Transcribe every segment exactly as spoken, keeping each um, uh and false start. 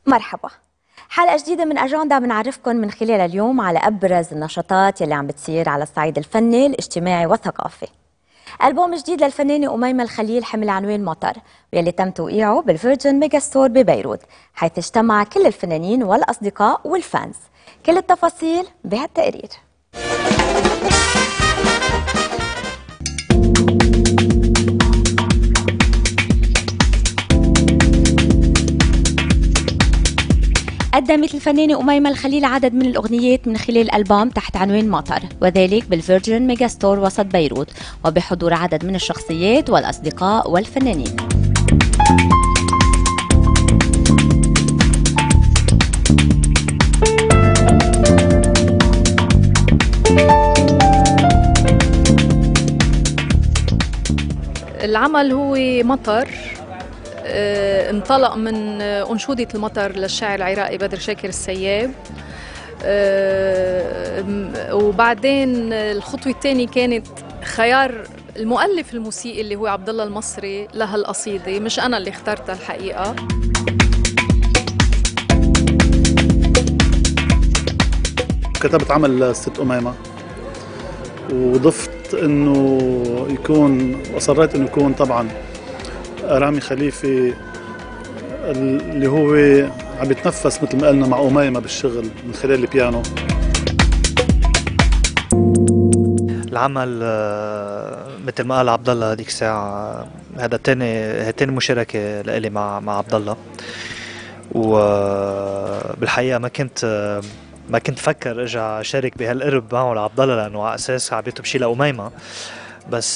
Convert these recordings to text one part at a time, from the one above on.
مرحبا. حلقة جديدة من أجندة بنعرفكم من خلالها اليوم على أبرز النشاطات يلي عم بتصير على الصعيد الفني الاجتماعي والثقافي. ألبوم جديد للفنانة أميمة الخليل حمل عنوان مطر، واللي تم توقيعه بالفيرجن ميجا ستور ببيروت، حيث اجتمع كل الفنانين والأصدقاء والفانز. كل التفاصيل بهالتقرير. قدمت الفنانة أميمة الخليل عدد من الأغنيات من خلال الألبوم تحت عنوان مطر، وذلك بالفيرجن ميجا ستور وسط بيروت، وبحضور عدد من الشخصيات والأصدقاء والفنانين. العمل هو مطر، اه انطلق من أنشودة المطر للشاعر العراقي بدر شاكر السياب، اه وبعدين الخطوة الثانية كانت خيار المؤلف الموسيقي اللي هو عبد الله المصري لهالقصيدة، مش أنا اللي اخترتها الحقيقة. كتبت عمل ست أميمة وضفت انه يكون، واصريت انه يكون طبعا رامي خليفي اللي هو عم يتنفس مثل ما قلنا مع أميمة بالشغل من خلال البيانو. العمل مثل ما قال عبد الله هذيك الساعة، هذا تاني تاني مشاركة لإلي مع مع عبد الله، وبالحقيقة ما كنت ما كنت فكر ارجع اشارك بهالقرب معه لعبد الله، لانه على اساس عبيته بشي لأميمة، بس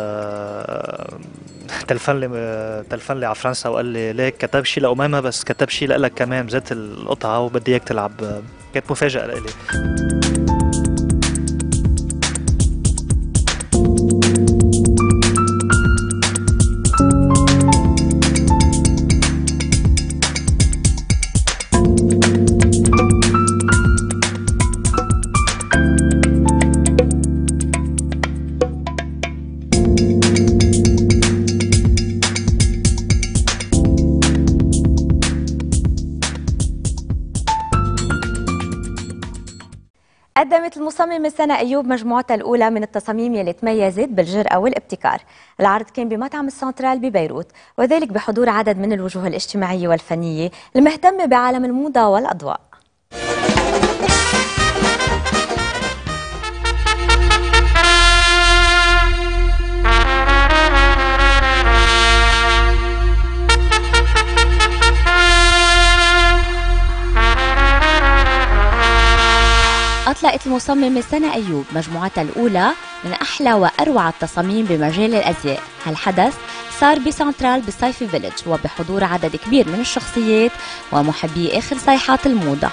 تلفن لي تلفن لي على فرنسا وقال لي ليك كتب شي لأميمة بس كتب شي لك كمان بذات القطعة وبدي اياك تلعب. كانت مفاجأة لإلي. قدمت المصممة سنة أيوب مجموعتها الأولى من التصاميم يلي تميزت بالجرأة والابتكار. العرض كان بمطعم السنترال ببيروت، وذلك بحضور عدد من الوجوه الاجتماعية والفنية المهتمة بعالم الموضة والأضواء. أطلقت المصممة سنة أيوب مجموعتها الأولى من أحلى وأروع التصاميم بمجال الأزياء. هالحدث صار بسنترال بالصيفي فيلج، وبحضور عدد كبير من الشخصيات ومحبي آخر صيحات الموضة.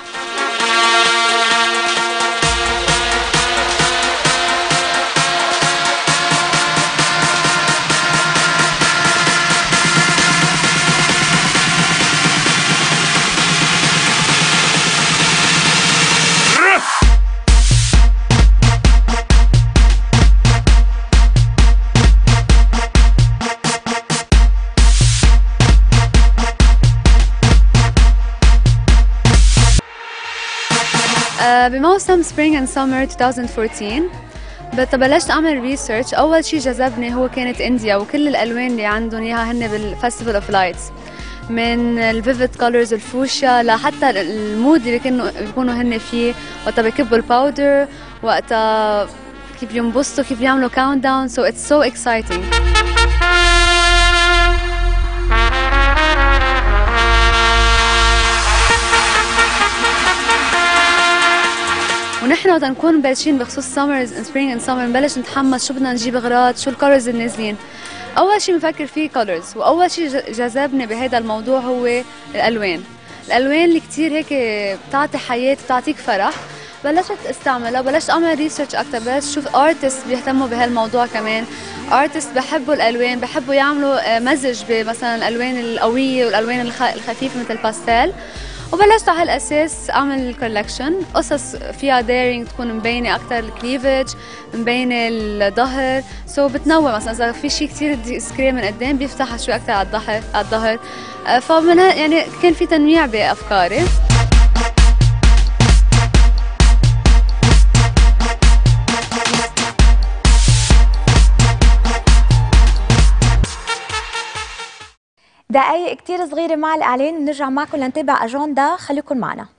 بموسم سبرينج اند سمر ألفين وأربعطعش بلشت اعمل ريسيرش. اول شيء جذبني هو كانت انديا وكل الالوان اللي عندهم اياها هن بالفستيفال اوف لايتس، من الفيفيد كولرز الفوشيا لحتى المود اللي كانوا بيكونوا هن فيه وقتها بكبوا الباودر، وقتها كيف ينبسطوا، كيف يعملوا كاونت داون. سو اتس سو اكسايتنج. ونحن وقت نكون مبلشين بخصوص سمرز سبرينج اند سمر نبلش نتحمس شو بدنا نجيب اغراض، شو الكولرز اللي نازلين. اول شيء بنفكر فيه كولرز، واول شيء جذبني بهذا الموضوع هو الالوان. الالوان اللي كثير هيك بتعطي حياه، بتعطيك فرح. بلشت استعملها، بلشت اعمل ريسيرش اكثر، بلشت اشوف ارتست بيهتموا بهالموضوع كمان. ارتست بحبوا الالوان، بحبوا يعملوا مزج بمثلا الالوان القويه والالوان الخفيفه مثل الباستيل، وبلشت على هالاساس اعمل كولكشن قصص فيها دايرنج تكون مبينه اكثر الكليفج، مبينه الظهر، سو so بتنوع مثلا اذا في شيء كثير ديسكري من قدام بيفتحها شوي اكثر على الظهر على الظهر فمن يعني كان في تنويع بافكاري. دقايق كتير صغيرة مع الإعلان بنرجع معكم لنتابع أجندة، خليكن معنا.